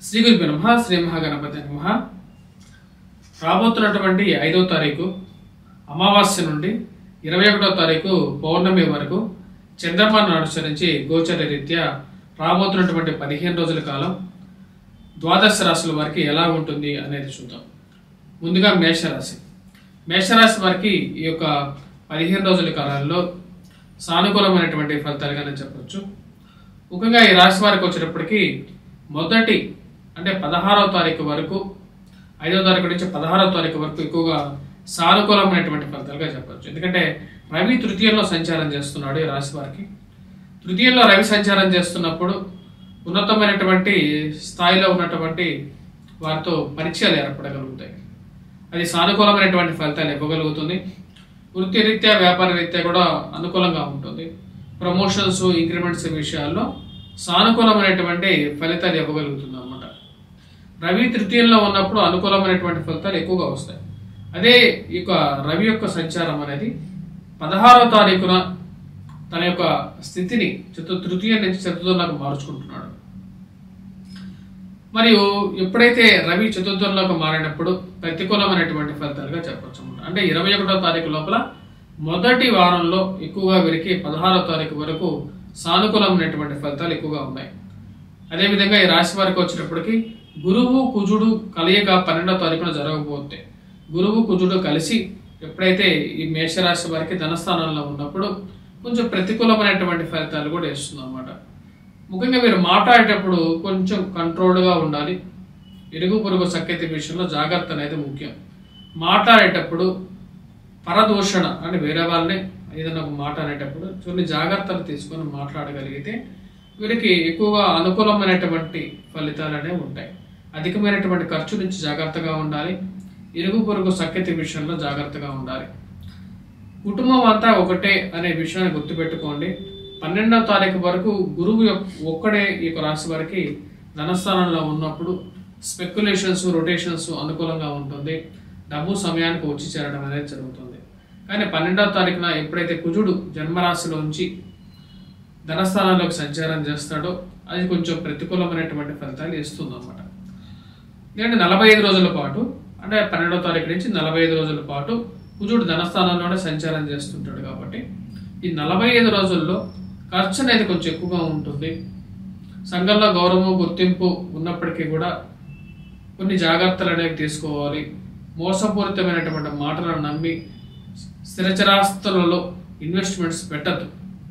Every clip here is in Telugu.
శ్రీ గురుభ్యో నమః. శ్రీ మహాగణపతి నమః. రాబోతున్నటువంటి 5వ తారీఖు అమావాస్య నుండి 21వ తారీఖు పౌర్ణమి వరకు చంద్రమాను అనుసరించి గోచర రీత్యా రాబోతున్నటువంటి 15 రోజుల కాలం ద్వాదశ రాశుల వారికి ఎలా ఉంటుంది అనేది చూద్దాం. ముందుగా మేషరాశి. మేషరాశి వారికి ఈ యొక్క 15 రోజుల కాలంలో సానుకూలమైనటువంటి ఫలితాలుగానే చెప్పవచ్చు. ముఖ్యంగా ఈ రాశి వారికి వచ్చేటప్పటికి మొదటి అంటే 16వ తారీఖు వరకు 5వ తారీఖు నుంచి 16వ తారీఖు వరకు ఎక్కువగా సానుకూలమైనటువంటి ఫలితాలుగా చెప్పవచ్చు. ఎందుకంటే రవి తృతీయంలో సంచారం చేస్తున్నాడు ఈ రాశి వారికి. తృతీయంలో రవి సంచారం చేస్తున్నప్పుడు ఉన్నతమైనటువంటి స్థాయిలో ఉన్నటువంటి వారితో పరిచయాలు ఏర్పడగలుగుతాయి. అది సానుకూలమైనటువంటి ఫలితాలు ఇవ్వగలుగుతుంది. వృత్తి రీత్యా వ్యాపార రీత్యా కూడా అనుకూలంగా ఉంటుంది. ప్రమోషన్స్ ఇంక్రిమెంట్స్ విషయాల్లో సానుకూలమైనటువంటి ఫలితాలు ఇవ్వగలుగుతుంది అన్నమాట. రవి తృతీయంలో ఉన్నప్పుడు అనుకూలమైనటువంటి ఫలితాలు ఎక్కువగా వస్తాయి. అదే ఈ యొక్క రవి యొక్క సంచారం అనేది 16వ తారీఖున తన యొక్క స్థితిని తృతీయం నుంచి చతుర్థంలోకి మార్చుకుంటున్నాడు. మరియు ఎప్పుడైతే రవి చతుర్థంలోకి మారినప్పుడు ప్రతికూలమైనటువంటి ఫలితాలుగా చెప్పవచ్చు అన్నమాట. అంటే 21వ తారీఖు లోపల మొదటి వారంలో ఎక్కువగా వీరికి 16వ తారీఖు వరకు సానుకూలమైనటువంటి ఫలితాలు ఎక్కువగా ఉన్నాయి. అదేవిధంగా ఈ రాశి వారికి వచ్చినప్పటికీ గురువు కుజుడు కలయిక 12వ తారీఖున జరగబోతే గురువు కుజుడు కలిసి ఎప్పుడైతే ఈ మేషరాశి వారికి ధనస్థానంలో ఉన్నప్పుడు కొంచెం ప్రతికూలమైనటువంటి ఫలితాలు కూడా ఇస్తుంది అన్నమాట. ముఖ్యంగా మీరు మాట్లాడేటప్పుడు కొంచెం కంట్రోల్డ్గా ఉండాలి. ఇరుగు పొరుగు సఖ్యత విషయంలో జాగ్రత్త అనేది ముఖ్యం. మాట్లాడేటప్పుడు పరదూషణ అంటే వేరే వాళ్ళని ఏదైనా ఒక మాట అనేటప్పుడు కొన్ని జాగ్రత్తలు తీసుకొని మాట్లాడగలిగితే వీరికి ఎక్కువగా అనుకూలమైనటువంటి ఫలితాలు అనేవి ఉంటాయి. అధికమైనటువంటి ఖర్చు నుంచి జాగ్రత్తగా ఉండాలి. ఇరుగు పొరుగు సఖ్యత విషయంలో జాగ్రత్తగా ఉండాలి. కుటుంబం అంతా ఒకటే అనే విషయాన్ని గుర్తుపెట్టుకోండి. 12వ తారీఖు వరకు గురువు ఒక్కడే ఈ రాశి వారికి ధనస్థానంలో ఉన్నప్పుడు స్పెక్యులేషన్స్ రొటేషన్స్ అనుకూలంగా ఉంటుంది. డబ్బు సమయానికి వచ్చి చేరడం అనేది జరుగుతుంది. కానీ 12వ తారీఖున ఎప్పుడైతే కుజుడు జన్మరాశిలోంచి ధనస్థానంలోకి సంచారం చేస్తాడో అది కొంచెం ప్రతికూలమైనటువంటి ఫలితాలు ఇస్తుంది అన్నమాట. ఎందుకంటే 45 రోజుల పాటు అంటే 12వ తారీఖు నుంచి 45 రోజుల పాటు కుజుడు ధనస్థానంలోనే సంచారం చేస్తుంటాడు. కాబట్టి ఈ 45 రోజుల్లో ఖర్చు అనేది కొంచెం ఎక్కువగా ఉంటుంది. సంఘంలో గౌరవం గుర్తింపు ఉన్నప్పటికీ కూడా కొన్ని జాగ్రత్తలు అనేవి తీసుకోవాలి. మోసపూరితమైనటువంటి మాటలను నమ్మి స్థిరచరాస్తులలో ఇన్వెస్ట్మెంట్స్ పెట్టద్దు.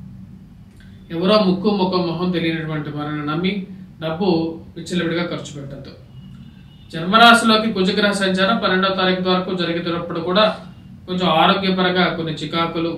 ఎవరో ముక్కు ముఖం మొహం తెలియనటువంటి వారిని నమ్మి డబ్బు విచ్చలవిడిగా ఖర్చు పెట్టద్దు. జన్మరాశిలోకి కుజగ్రహ సంచారం 12వ తారీఖు వరకు జరుగుతున్నప్పుడు కూడా కొంచెం ఆరోగ్యపరంగా కొన్ని చికాకులు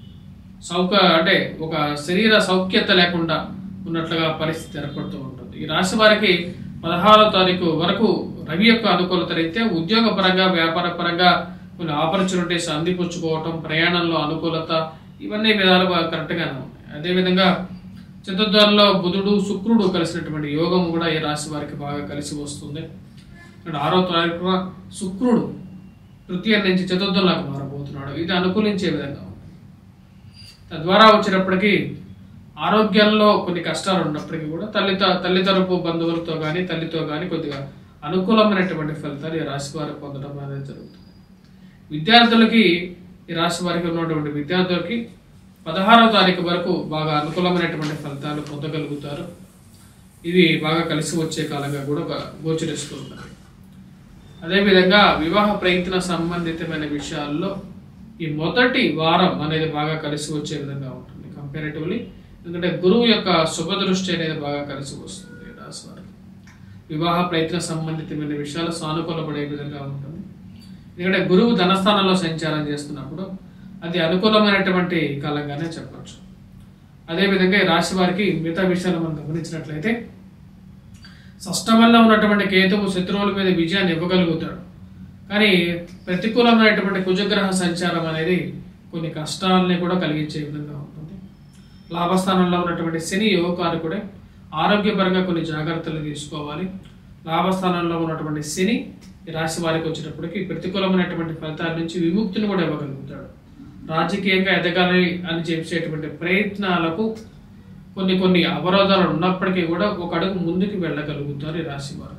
అంటే ఒక శరీర సౌఖ్యత లేకుండా ఉన్నట్లుగా పరిస్థితి ఏర్పడుతూ ఉంటుంది. ఈ రాశి వారికి 16వ తారీఖు వరకు రవి యొక్క అనుకూలత రీత్యా ఉద్యోగ పరంగా వ్యాపార పరంగా కొన్ని ఆపర్చునిటీస్ అందిపుచ్చుకోవటం, ప్రయాణంలో అనుకూలత ఇవన్నీ విధాలుగా కరెక్ట్గానే ఉన్నాయి. అదేవిధంగా చతుర్థంలో బుధుడు శుక్రుడు కలిసినటువంటి యోగం కూడా ఈ రాశి వారికి బాగా కలిసి వస్తుంది. 6వ తారీఖున శుక్రుడు తృతీయం నుంచి చతుర్థంలోకి మారబోతున్నాడు. ఇది అనుకూలించే విధంగా ఉంది. తద్వారా వచ్చినప్పటికీ ఆరోగ్యంలో కొన్ని కష్టాలు ఉన్నప్పటికీ కూడా తల్లి తరపు బంధువులతో కానీ తల్లితో కానీ కొద్దిగా అనుకూలమైనటువంటి ఫలితాలు ఈ రాశి వారికి పొందడం అనేది జరుగుతుంది. విద్యార్థులకి ఈ రాశి వారికి ఉన్నటువంటి విద్యార్థులకి 16వ తారీఖు వరకు బాగా అనుకూలమైనటువంటి ఫలితాలు పొందగలుగుతారు. ఇది బాగా కలిసి వచ్చే కాలంగా కూడా గోచరిస్తూ ఉంటుంది. అదేవిధంగా వివాహ ప్రయత్న సంబంధితమైన విషయాల్లో ఈ మొదటి వారం అనేది బాగా కలిసి వచ్చే విధంగా ఉంటుంది కంపారిటివ్లీ. ఎందుకంటే గురువు యొక్క శుభదృష్టి అనేది బాగా కలిసి వస్తుంది రాశి వారికి. వివాహ ప్రయత్న సంబంధితమైన విషయాలు సానుకూలపడే విధంగా ఉంటుంది. ఎందుకంటే గురువు ధనస్థానంలో సంచారం చేస్తున్నప్పుడు అది అనుకూలమైనటువంటి కాలంగానే చెప్పచ్చు. అదేవిధంగా ఈ రాశి వారికి మిగతా విషయాలు మనం గమనించినట్లయితే షష్టమంలో ఉన్నటువంటి కేతువు శత్రువుల మీద విజయాన్ని ఇవ్వగలుగుతాడు. కానీ ప్రతికూలమైనటువంటి కుజగ్రహ సంచారం అనేది కొన్ని కష్టాలని కూడా కలిగించే విధంగా ఉంటుంది. లాభస్థానంలో ఉన్నటువంటి శని యోగకారకుడే. ఆరోగ్యపరంగా కొన్ని జాగ్రత్తలు తీసుకోవాలి. లాభస్థానంలో ఉన్నటువంటి శని ఈ రాశి వారికి వచ్చినప్పటికీ ప్రతికూలమైనటువంటి ఫలితాల నుంచి విముక్తిని కూడా ఇవ్వగలుగుతాడు. రాజకీయంగా ఎదగాలి అని చేసేటువంటి ప్రయత్నాలకు కొన్ని కొన్ని అవరోధాలు ఉన్నప్పటికీ కూడా ఒక అడుగు ముందుకు వెళ్ళగలుగుతారు ఈ రాశి వారు.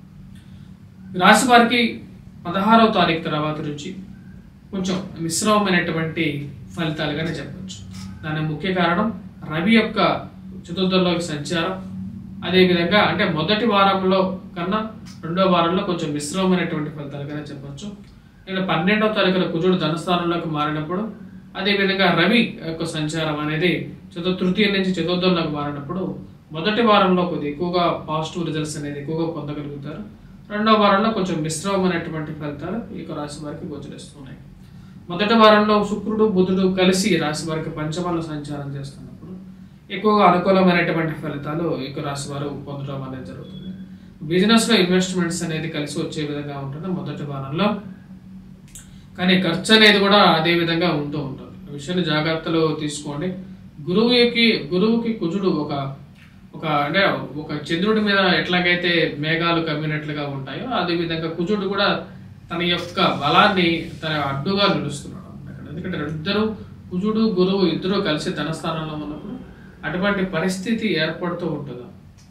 రాశి వారికి 16వ తారీఖు తర్వాత నుంచి కొంచెం మిశ్రమమైనటువంటి ఫలితాలుగానే చెప్పచ్చు. దానికి ముఖ్య కారణం రవి యొక్క చతుర్థంలోకి సంచారం. అదేవిధంగా అంటే మొదటి వారంలో కన్నా రెండో వారంలో కొంచెం మిశ్రమమైనటువంటి ఫలితాలుగానే చెప్పచ్చు. ఇక్కడ 12వ తారీఖున కుజుడు ధనస్థానంలోకి మారినప్పుడు, అదేవిధంగా రవి యొక్క సంచారం అనేది తృతీయ నుంచి చతుర్థంలోకి మారినప్పుడు మొదటి వారంలో కొద్దిగా ఎక్కువగా పాజిటివ్ రిజల్ట్స్ అనేది ఎక్కువగా పొందగలుగుతారు. రెండవ వారంలో కొంచెం మిశ్రమమైనటువంటి ఫలితాలు ఈ రాశి వారికి గోచరిస్తున్నాయి. మొదటి వారంలో శుక్రుడు బుధుడు కలిసి రాశి వారికి పంచమంలో సంచారం చేస్తున్నప్పుడు ఎక్కువగా అనుకూలమైనటువంటి ఫలితాలు ఈ రాశి వారు పొందడం అనేది జరుగుతుంది. బిజినెస్ లో ఇన్వెస్ట్మెంట్స్ అనేది కలిసి వచ్చే విధంగా ఉంటుంది మొదటి వారంలో. కానీ ఖర్చు అనేది కూడా అదే విధంగా ఉంటూ ఉంటుంది. ఈ విషయాన్ని జాగ్రత్తలు తీసుకోండి. గురువుకి కుజుడు అంటే ఒక చంద్రుడి మీద ఎట్లాగైతే మేఘాలు కమ్మినట్లుగా ఉంటాయో అదే విధంగా కుజుడు కూడా తన యొక్క బలాన్ని తన అడ్డుగా నిలుస్తున్నాడు అక్కడ. ఎందుకంటే కుజుడు గురువు ఇద్దరు కలిసి ధనస్థానంలో ఉన్నప్పుడు అటువంటి పరిస్థితి ఏర్పడుతూ ఉంటుంది.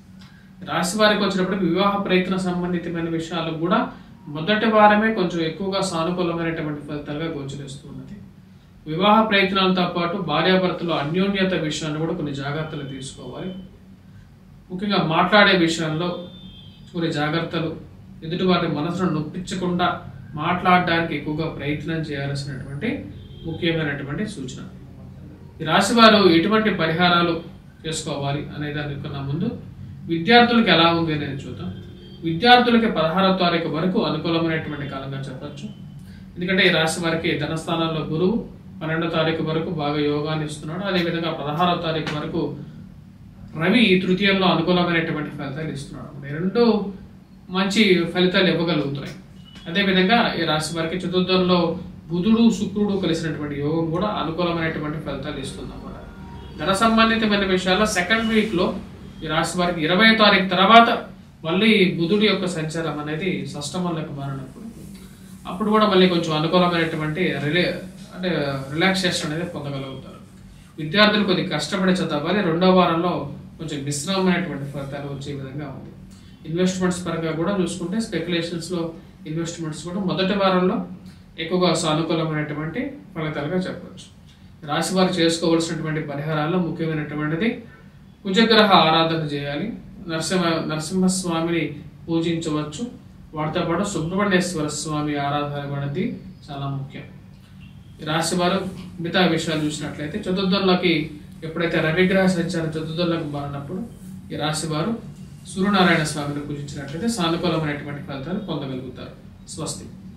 రాశి వారికి వచ్చినప్పటికీ వివాహ ప్రయత్న సంబంధితమైన విషయాలు కూడా మొదటి వారమే కొంచెం ఎక్కువగా సానుకూలమైనటువంటి ఫలితాలుగా గోచరిస్తున్నది. వివాహ ప్రయత్నాలతో పాటు భార్యాభర్తలు అన్యోన్యత విషయాన్ని కూడా కొన్ని జాగ్రత్తలు తీసుకోవాలి. ముఖ్యంగా మాట్లాడే విషయంలో కొన్ని జాగ్రత్తలు, ఎదుటి వారి మనసును నొప్పించకుండా మాట్లాడడానికి ఎక్కువగా ప్రయత్నం చేయాల్సినటువంటి ముఖ్యమైనటువంటి సూచన. ఈ రాశి వారు ఎటువంటి పరిహారాలు చేసుకోవాలి అనే దానికన్నా ముందు విద్యార్థులకు ఎలా ఉంది అనేది చూద్దాం. విద్యార్థులకి 16వ తారీఖు వరకు అనుకూలమైనటువంటి కాలంగా చెప్పచ్చు. ఎందుకంటే ఈ రాశి వారికి ధనస్థానంలో గురువు 12వ తారీఖు వరకు బాగా యోగాన్ని ఇస్తున్నాడు. అదేవిధంగా 16వ తారీఖు వరకు రవి తృతీయంలో అనుకూలమైనటువంటి ఫలితాలు ఇస్తున్నాడు. రెండు మంచి ఫలితాలు ఇవ్వగలుగుతున్నాయి. అదేవిధంగా ఈ రాశి వారికి చతుర్థంలో బుధుడు శుక్రుడు కలిసినటువంటి యోగం కూడా అనుకూలమైనటువంటి ఫలితాలు ఇస్తుంది అన్నమాట. ధన సంబంధితమైన విషయాల్లో సెకండ్ వీక్ లో ఈ రాశి వారికి 20వ తారీఖు తర్వాత మళ్ళీ బుధుడి యొక్క సంచారం అనేది షష్టమంలోకి మారినప్పుడు అప్పుడు కూడా మళ్ళీ కొంచెం అనుకూలమైనటువంటి రిలాక్సేషన్ అనేది పొందగలుగుతారు. విద్యార్థులు కొద్దిగా కష్టపడి చదవాలి. రెండవ వారంలో కొంచెం మిశ్రమమైనటువంటి ఫలితాలు వచ్చే విధంగా ఉంది. ఇన్వెస్ట్మెంట్స్ పరంగా కూడా చూసుకుంటే స్పెక్యులేషన్స్లో ఇన్వెస్ట్మెంట్స్ కూడా మొదటి వారంలో ఎక్కువగా సానుకూలమైనటువంటి ఫలితాలుగా చెప్పవచ్చు. రాశి వారు చేసుకోవాల్సినటువంటి పరిహారాల్లో ముఖ్యమైనటువంటిది కుజగ్రహ ఆరాధన చేయాలి. నరసింహస్వామిని పూజించవచ్చు. వాటితో పాటు సుబ్రహ్మణ్యేశ్వర స్వామి ఆరాధన అనేది చాలా ముఖ్యం. రాశి వారు మిగతా విషయాలు చూసినట్లయితే చతుర్థంలోకి ఎప్పుడైతే రవిగ్రహ సంచారం చతుర్థంలోకి మారినప్పుడు ఈ రాశి వారు సూర్యనారాయణ స్వామిని పూజించినట్లయితే సానుకూలమైనటువంటి ఫలితాలు పొందగలుగుతారు. స్వస్తి.